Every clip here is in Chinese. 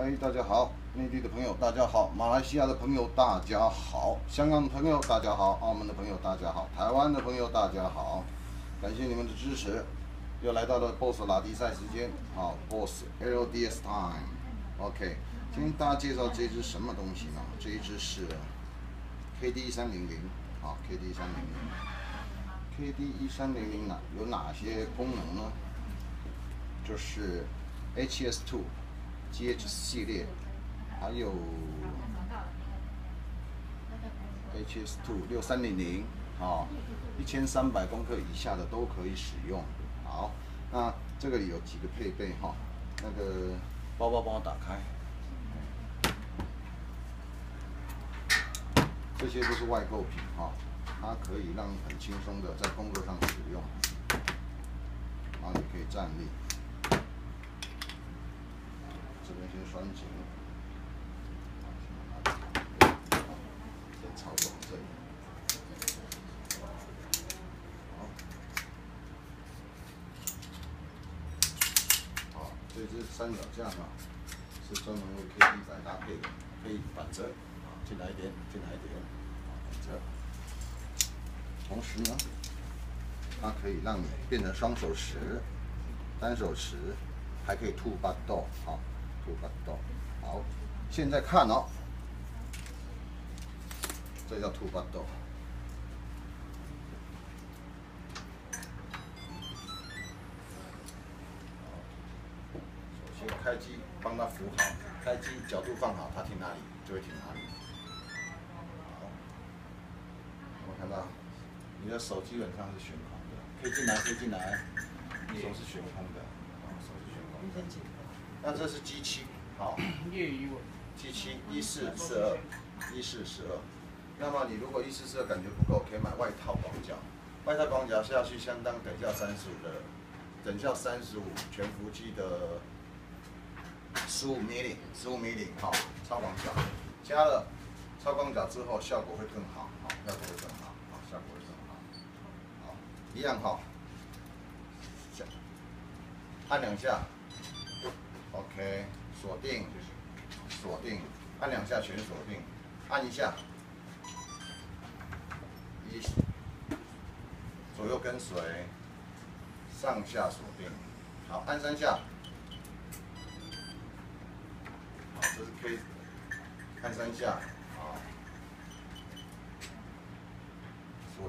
嗨，大家好，内地的朋友大家好，马来西亚的朋友大家好，香港的朋友大家好，澳门的朋友大家好，台湾的朋友大家好，感谢你们的支持，又来到了 BOSS 拉迪赛时间，好 ，BOSS LDS Time，OK，今天大家介绍这只什么东西呢？这一只是 KD1300，好 ，KD1300 呢有哪些功能呢？就是 HS2。GH 系列，还有 HS2 6300啊，1300公克以下的都可以使用。好，那这个里有几个配备哈，那个包包帮我打开，这些都是外购品哈，它可以让你很轻松的在工作上使用，然后你可以站立。这边先拴紧，先操作这里。好，这只三脚架呢，是专门为 KD 来搭配的，可以反折，进来一点，进来一点，反折。同时呢，它可以让你变成双手持、单手持，还可以兔巴豆，好。好，现在看哦，这叫兔巴豆。首先开机，帮它扶好，开机角度放好，它停哪里就会停哪里。好，我看到你的手基本上是悬空的，可以进来，可以进来，手是悬空的，手是悬空的。那这是机器，好，机器1442，那么你如果1442感觉不够，可以买外套广角，外套广角下去相当等效35的，等效35全幅机的15 mm，好，超广角，加了超广角之后效果会更好，好，效果会更好，好，效果会更好，好，一样哈，按2下。OK， 锁定，按2下全锁定，按1下，左右跟随，上下锁定，好，按3下，好，这是 K， 按3下，好，锁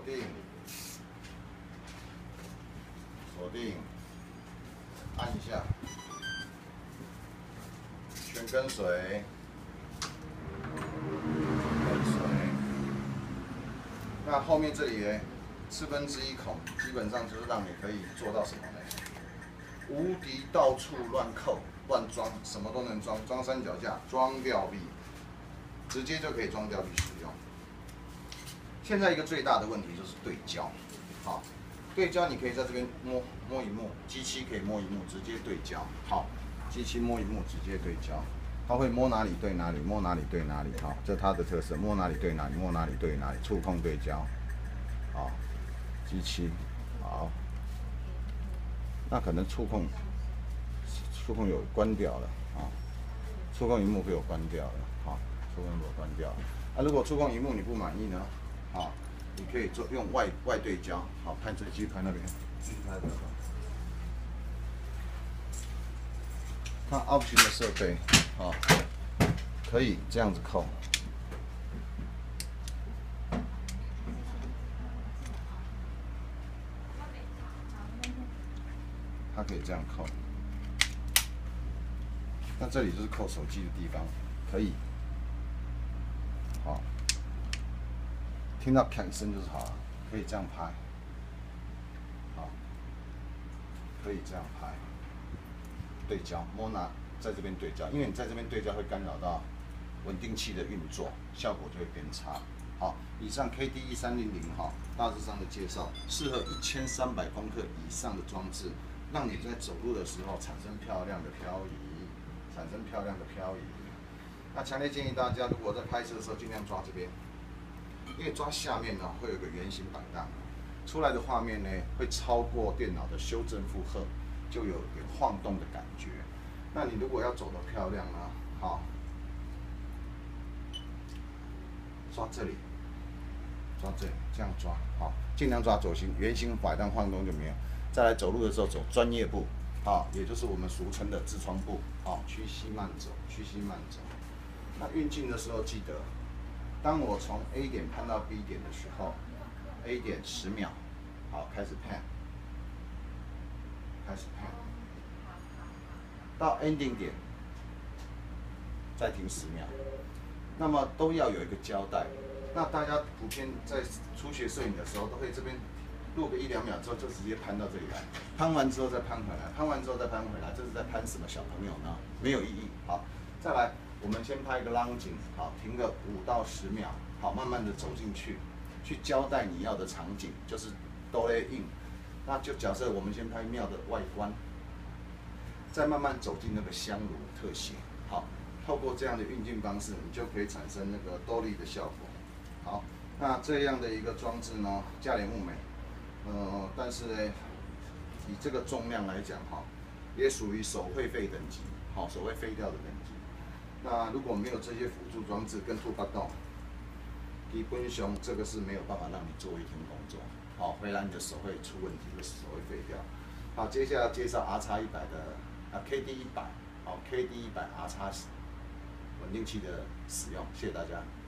定，按1下。全跟随，那后面这里呢，1/4孔，基本上就是让你可以做到什么呢？无敌到处乱扣、乱装，什么都能装，装三脚架，装吊臂，直接就可以装吊臂使用。现在一个最大的问题就是对焦，好，对焦你可以在这边摸一摸，机器可以摸一摸，直接对焦，好。机器摸一摸，直接对焦，它会摸哪里对哪里，摸哪里对哪里，好，这是它的特色，摸哪里对哪里，摸哪里对哪里，触控对焦，好，机器，好，那可能触控有关掉了，啊，触控萤幕会有关掉了，好，触控荧幕关掉了，啊，如果触控荧幕你不满意呢，好，你可以用外对焦，好，拍这机拍那边，拍这个。它 option 的设备，啊，可以这样子扣，它可以这样扣。那这里就是扣手机的地方，可以，好，听到啪一声就是好了，可以这样拍，好，可以这样拍。对焦，摸拿在这边对焦，因为你在这边对焦会干扰到稳定器的运作，效果就会变差。好，以上 KD1300哈，大致上的介绍，适合1300公克以上的装置，让你在走路的时候产生漂亮的漂移，那强烈建议大家，如果在拍摄的时候尽量抓这边，因为抓下面呢会有个圆形摆荡，出来的画面呢会超过电脑的修正负荷。就有点晃动的感觉。那你如果要走得漂亮呢， 好，抓这里，抓这里，这样抓，好，尽量抓左心，圆心摆荡晃动就没有。再来走路的时候走专业步，好，也就是我们俗称的痔疮步，好，屈膝慢走，屈膝慢走。那运镜的时候记得，当我从 A 点攀到 B 点的时候 ，A 点10秒，好，开始攀，开始攀，到 ending 点再停10秒，那么都要有一个交代。那大家普遍在初学摄影的时候，都会这边录个1、2秒之后，就直接攀到这里来，攀完之后再攀回来，攀完之后再攀回来，这是在攀什么小朋友呢？没有意义。好，再来，我们先拍一个 long 景，好，停个5到10秒，好，慢慢的走进去，去交代你要的场景，就是都会印。那就假设我们先拍庙的外观，再慢慢走进那个香炉特写，好，透过这样的运镜方式，你就可以产生那个兜力的效果。好，那这样的一个装置呢，价廉物美，但是呢，以这个重量来讲哈，也属于手绘费等级，好，手绘废掉的等级。那如果没有这些辅助装置跟兔八洞，基本上这个是没有办法让你做一天工作，好，回来你的手会出问题，就是手会废掉。好，接下来介绍 RX100的KD100，好 KD100 RX 稳定器的使用，谢谢大家。